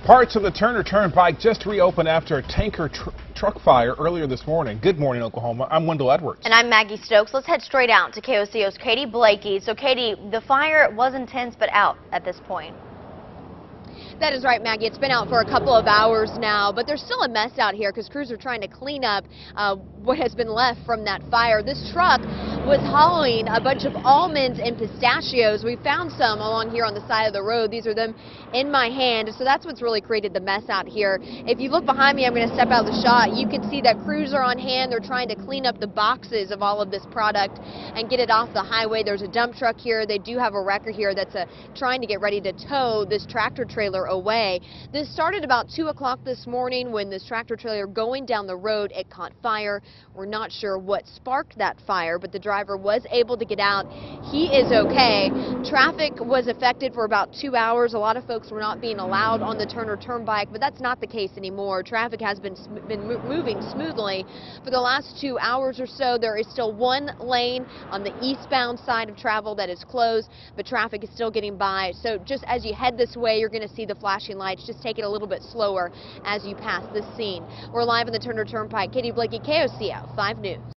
Parts of the Turner Turnpike just reopened after a tanker truck fire earlier this morning. Good morning, Oklahoma. I'm Wendell Edwards. And I'm Maggie Stokes. Let's head straight out to KOCO's Katie Blakey. So, Katie, the fire was intense but out at this point. That is right, Maggie. It's been out for a couple of hours now, but there's still a mess out here because crews are trying to clean up what has been left from that fire. This truck was hauling a bunch of almonds and pistachios. We found some along here on the side of the road. These are them in my hand. So that's what's really created the mess out here. If you look behind me, I'm going to step out of the shot. You can see that crews are on hand. They're trying to clean up the boxes of all of this product and get it off the highway. There's a dump truck here. They do have a wrecker here that's trying to get ready to tow this tractor trailer away. This started about 2 o'clock this morning when this tractor trailer going down the road, it caught fire. We're not sure what sparked that fire, but the driver was able to get out. He is okay. Traffic was affected for about 2 hours. A lot of folks were not being allowed on the Turner Turnpike, but that's not the case anymore. Traffic has been moving smoothly for the last 2 hours or so. There is still one lane on the eastbound side of travel that is closed, but traffic is still getting by. So just as you head this way, you're going to see the flashing lights. Just take it a little bit slower as you pass this scene. We're live on the Turner Turnpike. Katie Blakey, KOCO 5 News.